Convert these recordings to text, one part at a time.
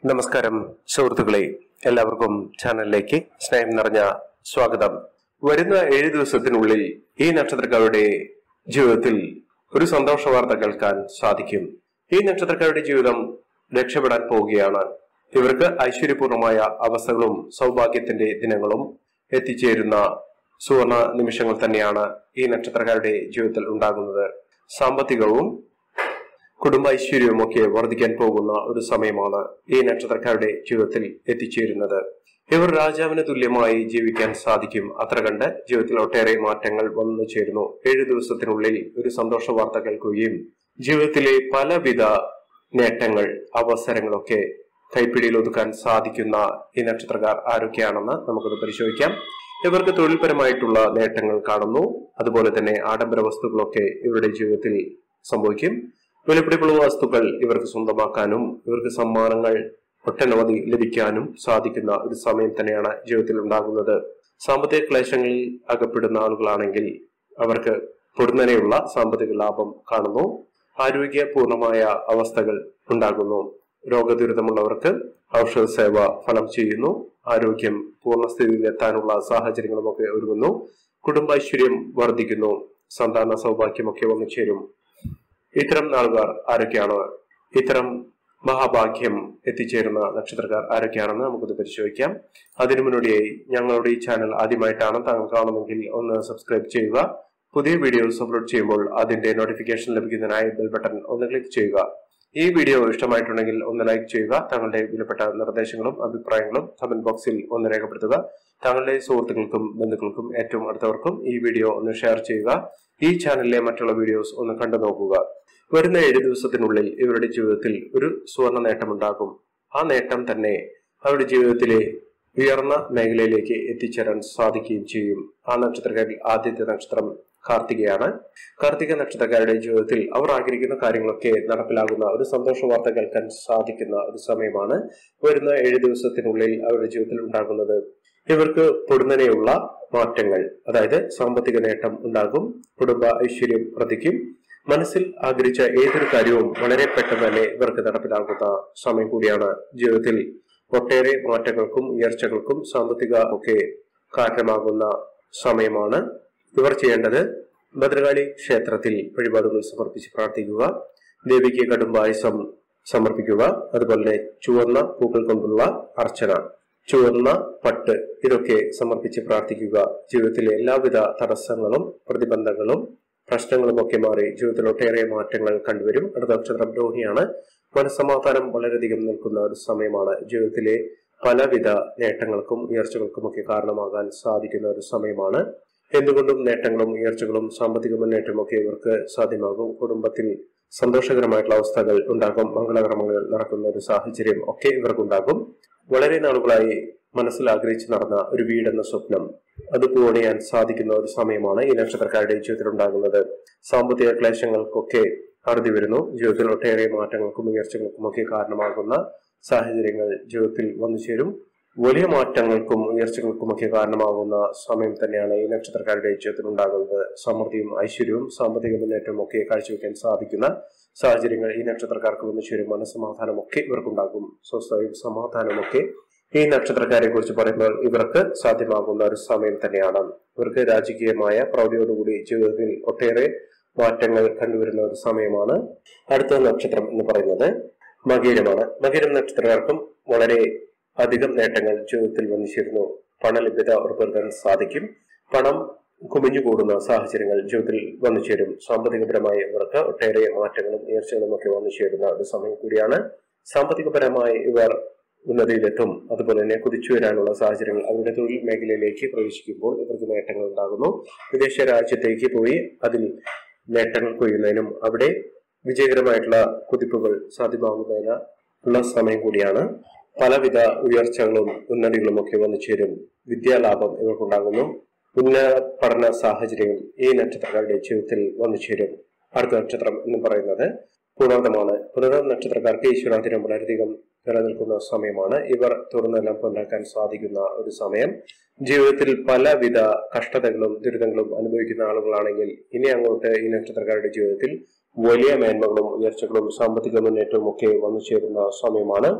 നമസ്കാരം സുഹൃത്തുക്കളെ, എല്ലാവർക്കും ചാനലിലേക്ക് സ്നേഹം നിറഞ്ഞ സ്വാഗതം. വരുന്ന 7 ദിവസത്തിനുള്ളിൽ ഈ നക്ഷത്രക്കാരുടെ ജീവിതത്തിൽ ഒരു സന്തോഷ വാർത്ത കേൾക്കാൻ സാധിക്കും. ഈ നക്ഷത്രക്കാരുടെ ജീവിതം രക്ഷപ്പെടാൻ പോവുകയാണ്. ഇവർക്ക് ഐശ്വര്യപൂർണമായ അവസ്ഥകളും സൗഭാഗ്യത്തിന്റെ ദിനങ്ങളും എത്തിച്ചേരുന്ന സുവർണ നിമിഷങ്ങൾ തന്നെയാണ് ഈ നക്ഷത്രക്കാരുടെ ജീവിതത്തിൽ ഉണ്ടാകുന്നത്. സാമ്പത്തികവും കുടുംബ ഐശ്വര്യവും ഒക്കെ വർദ്ധിക്കാൻ പോകുന്ന ഒരു സമയമാണ് ഈ നക്ഷത്രക്കാരുടെ ജീവിതത്തിൽ എത്തിച്ചേരുന്നത്. ഇവർ രാജാവിന് തുല്യമായി ജീവിക്കാൻ സാധിക്കും. അത്ര കണ്ട് ജീവിതത്തിൽ ഒട്ടേറെ മാറ്റങ്ങൾ വന്നു ചേരുന്നു. 7 ദിവസത്തിനുള്ളിൽ ഒരു സന്തോഷ വാർത്ത കേൾക്കുകയും ജീവിതത്തിലെ പലവിധ നേട്ടങ്ങൾ, അവസരങ്ങളൊക്കെ കൈപ്പിടിയിൽ ഒതുക്കാൻ സാധിക്കുന്ന ഈ നക്ഷത്രക്കാർ ആരൊക്കെയാണെന്ന് നമുക്കത് പരിശോധിക്കാം. ഇവർക്ക് തൊഴിൽപരമായിട്ടുള്ള നേട്ടങ്ങൾ കാണുന്നു. അതുപോലെ തന്നെ ആഡംബര വസ്തുക്കളൊക്കെ ഇവരുടെ ജീവിതത്തിൽ സംഭവിക്കും. വിലപിടിപ്പുള്ള വസ്തുക്കൾ ഇവർക്ക് സ്വന്തമാക്കാനും ഇവർക്ക് സമ്മാനങ്ങൾ ഒട്ടനവധി ലഭിക്കാനും സാധിക്കുന്ന ഒരു സമയം തന്നെയാണ് ജീവിതത്തിൽ ഉണ്ടാകുന്നത്. സാമ്പത്തിക ക്ലേശങ്ങളിൽ അകപ്പെടുന്ന ആളുകളാണെങ്കിൽ അവർക്ക് പൊടുന്നനെയുള്ള സാമ്പത്തിക ലാഭം കാണുന്നു. ആരോഗ്യപൂർണമായ അവസ്ഥകൾ ഉണ്ടാകുന്നു. രോഗദുരിതമുള്ളവർക്ക് ഔഷധ സേവ ഫലം ചെയ്യുന്നു. ആരോഗ്യം പൂർണ്ണസ്ഥിതിയിൽ എത്താനുള്ള സാഹചര്യങ്ങളുമൊക്കെ ഒരുങ്ങുന്നു. കുടുംബൈശ്വര്യം വർദ്ധിക്കുന്നു. സന്താന സൗഭാഗ്യമൊക്കെ വന്നു ചേരും. ഇത്തരം നാളുകാർ ആരൊക്കെയാണ്? ഇത്തരം മഹാഭാഗ്യം എത്തിച്ചേരുന്ന നക്ഷത്രക്കാർ ആരൊക്കെയാണെന്ന് നമുക്കത് പരിശോധിക്കാം. അതിനു മുന്നോടിയായി ഞങ്ങളുടെ ഈ ചാനൽ ആദ്യമായിട്ടാണ് താങ്കൾ കാണുമെങ്കിൽ ഒന്ന് സബ്സ്ക്രൈബ് ചെയ്യുക. പുതിയ വീഡിയോസ് അപ്ലോഡ് ചെയ്യുമ്പോൾ അതിന്റെ നോട്ടിഫിക്കേഷൻ ലഭിക്കുന്നതിനായി ബെൽ ബട്ടൺ ഒന്ന് ക്ലിക്ക് ചെയ്യുക. ഈ വീഡിയോ ഇഷ്ടമായിട്ടുണ്ടെങ്കിൽ ഒന്ന് ലൈക്ക് ചെയ്യുക. താങ്കളുടെ വിലപ്പെട്ട നിർദ്ദേശങ്ങളും അഭിപ്രായങ്ങളും കമന്റ് ബോക്സിൽ ഒന്ന് രേഖപ്പെടുത്തുക. താങ്കളുടെ സുഹൃത്തുക്കൾക്കും ബന്ധുക്കൾക്കും ഏറ്റവും അടുത്തവർക്കും ഈ വീഡിയോ ഒന്ന് ഷെയർ ചെയ്യുക. ഈ ചാനലിലെ മറ്റുള്ള വീഡിയോസ് ഒന്ന് കണ്ടു നോക്കുക. വരുന്ന 7 ദിവസത്തിനുള്ളിൽ ഇവരുടെ ജീവിതത്തിൽ ഒരു സുവർണ നേട്ടമുണ്ടാകും. ആ നേട്ടം തന്നെ അവരുടെ ജീവിതത്തിലെ ഉയർന്ന മേഖലയിലേക്ക് എത്തിച്ചേരാൻ സാധിക്കുകയും ചെയ്യും. ആ നക്ഷത്രക്കാരിൽ ആദ്യത്തെ നക്ഷത്രം കാർത്തികയാണ്. കാർത്തിക നക്ഷത്രക്കാരുടെ ജീവിതത്തിൽ അവർ ആഗ്രഹിക്കുന്ന കാര്യങ്ങളൊക്കെ നടപ്പിലാകുന്ന ഒരു സന്തോഷ വാർത്ത കേൾക്കാൻ സാധിക്കുന്ന ഒരു സമയമാണ് വരുന്ന 7 ദിവസത്തിനുള്ളിൽ അവരുടെ ജീവിതത്തിൽ ഉണ്ടാകുന്നത്. ഇവർക്ക് പൊടുന്നനെയുള്ള മാറ്റങ്ങൾ, അതായത് സാമ്പത്തിക നേട്ടം ഉണ്ടാകും. കുടുംബ ഐശ്വര്യം വർദ്ധിക്കും. മനസ്സിൽ ആഗ്രഹിച്ച ഏതൊരു കാര്യവും വളരെ പെട്ടെന്ന് തന്നെ ഇവർക്ക് നടപ്പിലാകുന്ന സമയം കൂടിയാണ്. ജീവിതത്തിൽ ഒട്ടേറെ മാറ്റങ്ങൾക്കും ഉയർച്ചകൾക്കും സാമ്പത്തിക ഒക്കെ കാരണമാകുന്ന സമയമാണ്. ഇവർ ചെയ്യേണ്ടത് ഭദ്രകാളി ക്ഷേത്രത്തിൽ വഴിപാടുകൾ സമർപ്പിച്ച് പ്രാർത്ഥിക്കുക. ദേവിക്ക് കടുംബായസം സമർപ്പിക്കുക. അതുപോലെ ചുവന്ന പൂക്കൾ കൊണ്ടുള്ള അർച്ചന, ചുവന്ന പട്ട് ഇതൊക്കെ സമർപ്പിച്ച് പ്രാർത്ഥിക്കുക. ജീവിതത്തിലെ എല്ലാവിധ തടസ്സങ്ങളും പ്രതിബന്ധങ്ങളും പ്രശ്നങ്ങളും ഒക്കെ മാറി ജീവിതത്തിൽ ഒട്ടേറെ മാറ്റങ്ങൾ കണ്ടുവരും. അടുത്ത നക്ഷത്രം രോഹിണിയാണ്. മനസ്സമാധാനം വളരെയധികം നിൽക്കുന്ന ഒരു സമയമാണ്. ജീവിതത്തിലെ പലവിധ നേട്ടങ്ങൾക്കും ഉയർച്ചകൾക്കും ഒക്കെ കാരണമാകാൻ സാധിക്കുന്ന ഒരു സമയമാണ്. എന്തുകൊണ്ടും നേട്ടങ്ങളും ഉയർച്ചകളും സാമ്പത്തിക മുന്നേറ്റവും ഒക്കെ ഇവർക്ക് സാധ്യമാകും. കുടുംബത്തിൽ സന്തോഷകരമായിട്ടുള്ള അവസ്ഥകൾ ഉണ്ടാകും. മംഗളകർമ്മങ്ങൾ നടക്കുന്ന ഒരു സാഹചര്യം ഒക്കെ ഇവർക്കുണ്ടാകും. വളരെ നാളുകളായി മനസ്സിൽ ആഗ്രഹിച്ച് നടന്ന ഒരു വീടെന്ന സ്വപ്നം അത് പൂവണിയാൻ സാധിക്കുന്ന ഒരു സമയമാണ് ഈ നക്ഷത്രക്കാരുടെ ജീവിതത്തിൽ ഉണ്ടാകുന്നത്. സാമ്പത്തിക ക്ലേശങ്ങൾക്കൊക്കെ അറുതി വരുന്നു. ജീവിതത്തിൽ ഒട്ടേറെ മാറ്റങ്ങൾക്കും ഉയർച്ചകൾക്കും ഒക്കെ കാരണമാകുന്ന സാഹചര്യങ്ങൾ ജീവിതത്തിൽ വന്നു ചേരും. വലിയ മാറ്റങ്ങൾക്കും ഉയർച്ചകൾക്കും ഒക്കെ കാരണമാകുന്ന സമയം തന്നെയാണ് ഈ നക്ഷത്രക്കാരുടെ ജീവിതത്തിൽ ഉണ്ടാകുന്നത്. സമൃദ്ധിയും ഐശ്വര്യവും സാമ്പത്തിക മുന്നേറ്റവും ഒക്കെ കാഴ്ചവെക്കാൻ സാധിക്കുന്ന സാഹചര്യങ്ങൾ ഈ നക്ഷത്രക്കാർക്ക് വന്നു ചേരും. മനസ്സമാധാനം ഒക്കെ ഇവർക്കുണ്ടാകും. സ്വസ്ഥയും സമാധാനവും ഒക്കെ ഈ നക്ഷത്രക്കാരെ കുറിച്ച് പറയുമ്പോൾ ഇവർക്ക് സാധ്യമാകുന്ന ഒരു സമയം തന്നെയാണ്. ഇവർക്ക് രാജകീയമായ പ്രൗഢിയോടുകൂടി ജീവിതത്തിൽ ഒട്ടേറെ മാറ്റങ്ങൾ കണ്ടുവരുന്ന ഒരു സമയമാണ്. അടുത്ത നക്ഷത്രം എന്ന് പറയുന്നത് മകീരമാണ്. മകീരം നക്ഷത്രക്കാർക്കും വളരെ അധികം നേട്ടങ്ങൾ ജീവിതത്തിൽ വന്നു ചേരുന്നു. പണലഭ്യത ഉറപ്പുവരുത്താൻ സാധിക്കും. പണം കുമിഞ്ഞുകൂടുന്ന സാഹചര്യങ്ങൾ ജീവിതത്തിൽ വന്നു ചേരും. സാമ്പത്തികപരമായി ഇവർക്ക് ഒട്ടേറെ മാറ്റങ്ങളും ഉയർച്ചകളും ഒക്കെ വന്നു ചേരുന്ന ഒരു സമയം കൂടിയാണ്. സാമ്പത്തികപരമായി ഇവർ ഉന്നതിയിലെത്തും. അതുപോലെ തന്നെ കുതിച്ചു വരാനുള്ള സാഹചര്യങ്ങൾ അവരുടെ തൊഴിൽ മേഖലയിലേക്ക് പ്രവേശിക്കുമ്പോൾ ഇവർക്ക് നേട്ടങ്ങൾ ഉണ്ടാകുന്നു. വിദേശ രാജ്യത്തേക്ക് പോയി അതിൽ നേട്ടങ്ങൾ കൊയ്യുന്നതിനും അവിടെ വിജയകരമായിട്ടുള്ള കുതിപ്പുകൾ സാധ്യമാകുന്നതിന് ഉള്ള സമയം കൂടിയാണ്. പലവിധ ഉയർച്ചകളും ഉന്നതികളും ഒക്കെ വന്നു ചേരും. വിദ്യാലാഭം ഇവർക്കുണ്ടാകുന്നു. ഉന്നത പഠന സാഹചര്യങ്ങൾ ഈ നക്ഷത്രക്കാരുടെ ജീവിതത്തിൽ വന്നു ചേരും. അടുത്ത നക്ഷത്രം എന്ന് പറയുന്നത് പുണർദമാണ്. പുണർദ നക്ഷത്രക്കാർക്ക് ഈശ്വരാധീനം വളരെയധികം നിലനിൽക്കുന്ന സമയമാണ്. ഇവർ തുറന്നെല്ലാം ഉണ്ടാക്കാൻ സാധിക്കുന്ന ഒരു സമയം. ജീവിതത്തിൽ പലവിധ കഷ്ടതകളും ദുരിതങ്ങളും അനുഭവിക്കുന്ന ആളുകളാണെങ്കിൽ ഇനി അങ്ങോട്ട് ഈ നക്ഷത്രക്കാരുടെ ജീവിതത്തിൽ വലിയ മേന്മകളും ഉയർച്ചകളും സാമ്പത്തിക മുന്നേറ്റവും ഒക്കെ വന്നു ചേരുന്ന സമയമാണ്.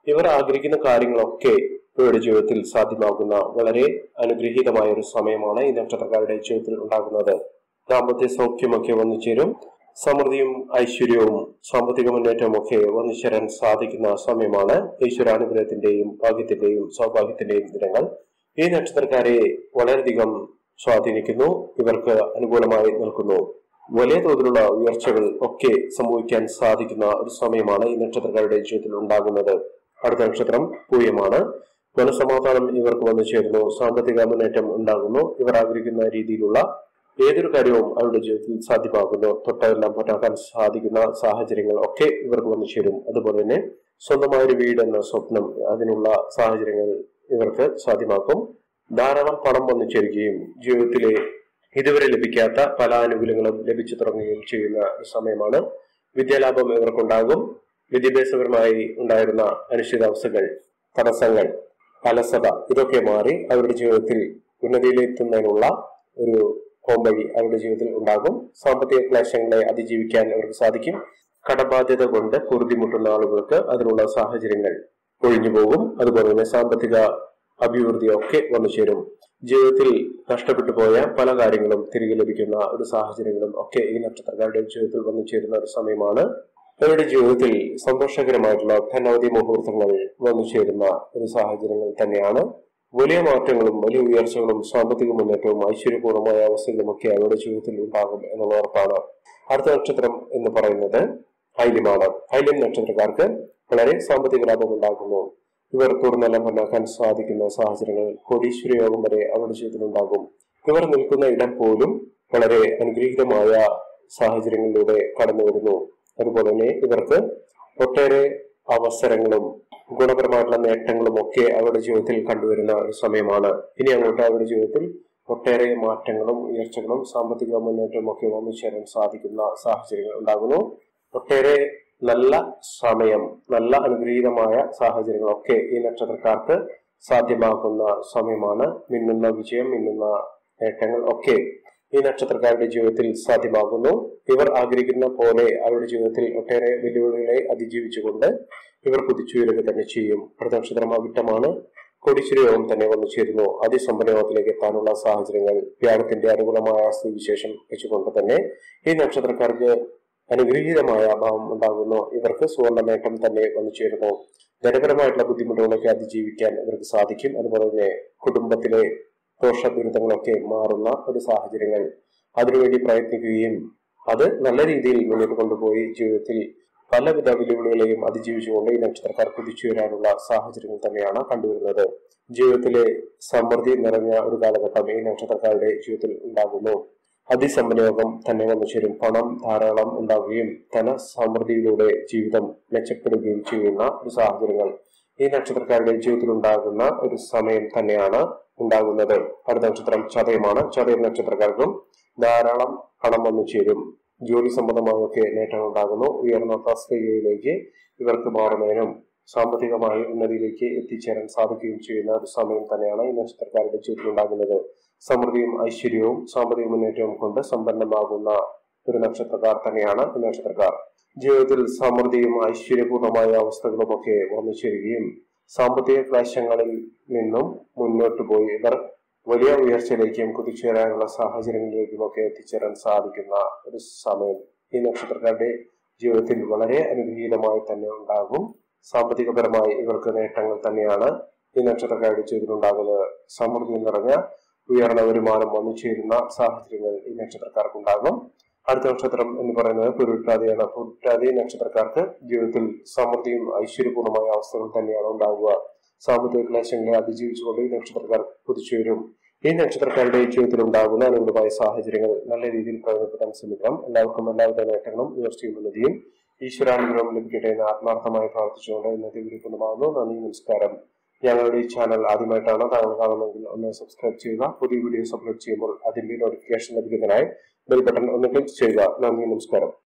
ഇവർ ആഗ്രഹിക്കുന്ന കാര്യങ്ങളൊക്കെ ഇവരുടെ ജീവിതത്തിൽ സാധ്യമാകുന്ന വളരെ അനുഗ്രഹീതമായ ഒരു സമയമാണ് ഈ നക്ഷത്രക്കാരുടെ ജീവിതത്തിൽ ഉണ്ടാകുന്നത്. ദാമ്പത്യ സൗഖ്യമൊക്കെ വന്നു ചേരും. സമൃദ്ധിയും ഐശ്വര്യവും സാമ്പത്തിക മുന്നേറ്റവും ഒക്കെ വന്നു ചേരാൻ സാധിക്കുന്ന സമയമാണ്. ഈശ്വരാനുഗ്രഹത്തിന്റെയും ഭാഗ്യത്തിന്റെയും സൗഭാഗ്യത്തിന്റെയും ദിനങ്ങൾ ഈ നക്ഷത്രക്കാരെ വളരെയധികം സ്വാധീനിക്കുന്നു. ഇവർക്ക് അനുകൂലമായി നിൽക്കുന്നു. വലിയ തോതിലുള്ള ഉയർച്ചകൾ ഒക്കെ സംഭവിക്കാൻ സാധിക്കുന്ന ഒരു സമയമാണ് ഈ നക്ഷത്രക്കാരുടെ ജീവിതത്തിൽ ഉണ്ടാകുന്നത്. അടുത്ത നക്ഷത്രം പൂയമാണ്. മനസ്സമാധാനം ഇവർക്ക് വന്നു ചേരുന്നു. സാമ്പത്തിക മുന്നേറ്റം ഉണ്ടാകുന്നു. ഇവർ ആഗ്രഹിക്കുന്ന രീതിയിലുള്ള ഏതൊരു കാര്യവും അവരുടെ ജീവിതത്തിൽ സാധ്യമാകുന്നു. തൊട്ടെല്ലാം പൊറ്റാക്കാൻ സാധിക്കുന്ന സാഹചര്യങ്ങൾ ഒക്കെ ഇവർക്ക് വന്നു ചേരും. അതുപോലെ തന്നെ സ്വന്തമായൊരു വീട് എന്ന സ്വപ്നം, അതിനുള്ള സാഹചര്യങ്ങൾ ഇവർക്ക് സാധ്യമാക്കും. ധാരാളം പണം വന്നു ചേരുകയും ജീവിതത്തിലെ ഇതുവരെ ലഭിക്കാത്ത പല ആനുകൂല്യങ്ങളും ലഭിച്ചു തുടങ്ങുകയും ചെയ്യുന്ന ഒരു സമയമാണ്. വിദ്യാലാഭം ഇവർക്കുണ്ടാകും. വിദ്യാഭ്യാസപരമായി ഉണ്ടായിരുന്ന അനിശ്ചിതാവസ്ഥകൾ, തടസ്സങ്ങൾ, അലസത ഇതൊക്കെ മാറി അവരുടെ ജീവിതത്തിൽ ഉന്നതിയിലെത്തുന്നതിനുള്ള ഒരു പോംവഴി അവരുടെ ജീവിതത്തിൽ ഉണ്ടാകും. സാമ്പത്തിക ക്ലേശങ്ങളെ അതിജീവിക്കാൻ അവർക്ക് സാധിക്കും. കടബാധ്യത കൊണ്ട് പൊറുതിമുട്ടുന്ന ആളുകൾക്ക് അതിനുള്ള സാഹചര്യങ്ങൾ ഒഴിഞ്ഞു പോകും. അതുപോലെ തന്നെ സാമ്പത്തിക അഭിവൃദ്ധിയൊക്കെ വന്നു ചേരും. ജീവിതത്തിൽ നഷ്ടപ്പെട്ടു പോയ പല കാര്യങ്ങളും തിരികെ ലഭിക്കുന്ന ഒരു സാഹചര്യങ്ങളും ഒക്കെ ഈ നക്ഷത്രക്കാരുടെ ജീവിതത്തിൽ വന്നു ചേരുന്ന ഒരു സമയമാണ്. അവരുടെ ജീവിതത്തിൽ സന്തോഷകരമായിട്ടുള്ള ധനവധി മുഹൂർത്തങ്ങൾ വന്നു ചേരുന്ന ഒരു സാഹചര്യങ്ങൾ തന്നെയാണ്. വലിയ മാറ്റങ്ങളും വലിയ ഉയർച്ചകളും സാമ്പത്തിക മുന്നേറ്റവും ഐശ്വര്യപൂർണമായ അവസ്ഥകളും ഒക്കെ അവരുടെ ജീവിതത്തിൽ ഉണ്ടാകും എന്നുള്ള ഉറപ്പാണ്. അടുത്ത നക്ഷത്രം എന്ന് പറയുന്നത് ഐല്യമാണ്. ഐല്യം നക്ഷത്രക്കാർക്ക് വളരെ സാമ്പത്തിക ലാഭം ഉണ്ടാകുന്നു. ഇവർ തുറന്നെല്ലാം ഉണ്ടാക്കാൻ സാധിക്കുന്ന സാഹചര്യങ്ങൾ, കോടീശ്വര യോഗം വരെ അവരുടെ ജീവിതത്തിൽ ഉണ്ടാകും. ഇവർ നിൽക്കുന്ന ഇടം പോലും വളരെ അനുഗ്രഹീതമായ സാഹചര്യങ്ങളിലൂടെ കടന്നു വരുന്നു. അതുപോലെ തന്നെ ഇവർക്ക് ഒട്ടേറെ അവസരങ്ങളും ഗുണപരമായിട്ടുള്ള നേട്ടങ്ങളും ഒക്കെ അവരുടെ ജീവിതത്തിൽ കണ്ടുവരുന്ന ഒരു സമയമാണ്. ഇനി അങ്ങോട്ട് അവരുടെ ജീവിതത്തിൽ ഒട്ടേറെ മാറ്റങ്ങളും ഉയർച്ചകളും സാമ്പത്തിക മുന്നേറ്റവും ഒക്കെ വന്നു ചേരാൻ സാധിക്കുന്ന സാഹചര്യങ്ങൾ ഉണ്ടാകുന്നു. ഒട്ടേറെ നല്ല സമയം, നല്ല അനുഗ്രഹീതമായ സാഹചര്യങ്ങളൊക്കെ ഈ നക്ഷത്രക്കാർക്ക് സാധ്യമാക്കുന്ന സമയമാണ്. മിന്നുന്ന വിജയം, മിന്നുന്ന നേട്ടങ്ങൾ ഒക്കെ ഈ നക്ഷത്രക്കാരുടെ ജീവിതത്തിൽ സാധ്യമാകുന്നു. ഇവർ ആഗ്രഹിക്കുന്ന പോലെ അവരുടെ ജീവിതത്തിൽ ഒട്ടേറെ വെല്ലുവിളികളെ അതിജീവിച്ചുകൊണ്ട് ഇവർ കുതിച്ചുയരുക തന്നെ ചെയ്യും. അടുത്ത നക്ഷത്രം അവിട്ടമാണ്. കോടീശ്വര യോഗം തന്നെ വന്നു ചേരുന്നു. അതിസമ്പന്ന യോഗത്തിലേക്ക് എത്താനുള്ള സാഹചര്യങ്ങൾ വ്യാഴത്തിന്റെ അനുകൂലമായ സ്ഥിതിവിശേഷം വെച്ചുകൊണ്ട് തന്നെ ഈ നക്ഷത്രക്കാർക്ക് അനുഗ്രഹീതമായ അഭാവം ഉണ്ടാകുന്നു. ഇവർക്ക് സുവർണ നേട്ടം തന്നെ വന്നു ചേരുന്നു. ധനപരമായിട്ടുള്ള ബുദ്ധിമുട്ടുകളൊക്കെ അതിജീവിക്കാൻ ഇവർക്ക് സാധിക്കും. അതുപോലെ തന്നെ കുടുംബത്തിലെ ദോഷ ദുരിതങ്ങളൊക്കെ മാറുന്ന ഒരു സാഹചര്യങ്ങൾ, അതിനുവേണ്ടി പ്രയത്നിക്കുകയും അത് നല്ല രീതിയിൽ മുന്നോട്ട് കൊണ്ടുപോയി ജീവിതത്തിൽ പലവിധ വെല്ലുവിളികളെയും അതിജീവിച്ചുകൊണ്ട് ഈ നക്ഷത്രക്കാർ കുതിച്ചു വരാനുള്ള സാഹചര്യങ്ങൾ തന്നെയാണ് കണ്ടുവരുന്നത്. ജീവിതത്തിലെ സമൃദ്ധി നിറഞ്ഞ ഒരു കാലഘട്ടം ഈ നക്ഷത്രക്കാരുടെ ജീവിതത്തിൽ ഉണ്ടാകുന്നു. അതിസമ്പന്നയോഗം തന്നെ വന്നു ചേരും. പണം ധാരാളം ഉണ്ടാവുകയും ധനസമൃദ്ധിയിലൂടെ ജീവിതം മെച്ചപ്പെടുകയും ചെയ്യുന്ന ഒരു സാഹചര്യങ്ങൾ ഈ നക്ഷത്രക്കാരുടെ ജീവിതത്തിൽ ഉണ്ടാകുന്ന ഒരു സമയം തന്നെയാണ് ഉണ്ടാകുന്നത്. അടുത്ത നക്ഷത്രം ചതയമാണ്. ചതയം നക്ഷത്രക്കാർക്കും ധാരാളം പണം വന്നു ചേരും. ജോലി സംബന്ധമായൊക്കെ നേട്ടങ്ങൾ ഉണ്ടാകുന്നു. ഉയർന്ന തസ്തികയിലേക്ക് ഇവർക്ക് മാറുന്നതിനും സാമ്പത്തികമായി ഉന്നതിയിലേക്ക് എത്തിച്ചേരാൻ സാധിക്കുകയും ചെയ്യുന്ന ഒരു സമയം തന്നെയാണ് ഈ നക്ഷത്രക്കാരുടെ ജീവിതത്തിൽ ഉണ്ടാകുന്നത്. സമൃദ്ധിയും ഐശ്വര്യവും സാമ്പത്തിക മുന്നേറ്റവും കൊണ്ട് സമ്പന്നമാകുന്ന ഒരു നക്ഷത്രക്കാർ തന്നെയാണ് ഈ നക്ഷത്രക്കാർ. ജീവിതത്തിൽ സമൃദ്ധിയും ഐശ്വര്യപൂർണമായ അവസ്ഥകളും ഒക്കെ വന്നു ചേരുകയും സാമ്പത്തിക ക്ലേശങ്ങളിൽ നിന്നും മുന്നോട്ട് പോയി ഇവർ വലിയ ഉയർച്ചയിലേക്കും കുതിച്ചുയരാനുള്ള സാഹചര്യങ്ങളിലേക്കും ഒക്കെ എത്തിച്ചേരാൻ സാധിക്കുന്ന ഒരു സമയം ഈ നക്ഷത്രക്കാരുടെ ജീവിതത്തിൽ വളരെ അനുഗ്രഹീതമായി തന്നെ ഉണ്ടാകും. സാമ്പത്തികപരമായി ഇവർക്ക് നേട്ടങ്ങൾ തന്നെയാണ് ഈ നക്ഷത്രക്കാരുടെ ജീവിതത്തിൽ ഉണ്ടാകുന്നത്. സമൃദ്ധി നിറഞ്ഞ ഉയർന്ന വരുമാനം വന്നു ചേരുന്ന സാഹചര്യങ്ങൾ ഈ നക്ഷത്രക്കാർക്ക് ഉണ്ടാകും. അടുത്ത നക്ഷത്രം എന്ന് പറയുന്നത് പുരുട്ടാതിയാണ്. പുരുട്ടാതി നക്ഷത്രക്കാർക്ക് ജീവിതത്തിൽ സമൃദ്ധിയും ഐശ്വര്യപൂർണമായ അവസ്ഥകൾ തന്നെയാണ് ഉണ്ടാവുക. സാമ്പത്തിക ക്ലേശങ്ങളെ അതിജീവിച്ചുകൊണ്ട് ഈ നക്ഷത്രക്കാർ കുതിച്ചുവരും. ഈ നക്ഷത്രക്കാരുടെ ജീവിതത്തിൽ ഉണ്ടാകുന്ന അനുകൂലമായ സാഹചര്യങ്ങൾ നല്ല രീതിയിൽ പ്രയോജനപ്പെടാൻ ശ്രമിക്കണം. എല്ലാവർക്കും എല്ലാവിധ നേട്ടങ്ങളും ഉയർച്ചയും ഉന്നതിയും ഈശ്വരാനുഗ്രഹം ലഭിക്കട്ടെ എന്ന് ആത്മാർത്ഥമായി പ്രാർത്ഥിച്ചുകൊണ്ട് ഇന്നത്തെ വീഡിയോ പൂർണ്ണമാകുന്നു. നന്ദി, നമസ്കാരം. ഞങ്ങളുടെ ഈ ചാനൽ ആദ്യമായിട്ടാണ് താങ്കൾ കാണുന്നതെങ്കിൽ ഒന്ന് സബ്സ്ക്രൈബ് ചെയ്യുക. പുതിയ വീഡിയോസ് അപ്ലോഡ് ചെയ്യുമ്പോൾ അതിന്റെ നോട്ടിഫിക്കേഷൻ ലഭിക്കുന്നതിനായി ബെൽ ബട്ടൺ ഒന്ന് ക്ലിക്ക് ചെയ്യുക. നന്ദി, നമസ്കാരം.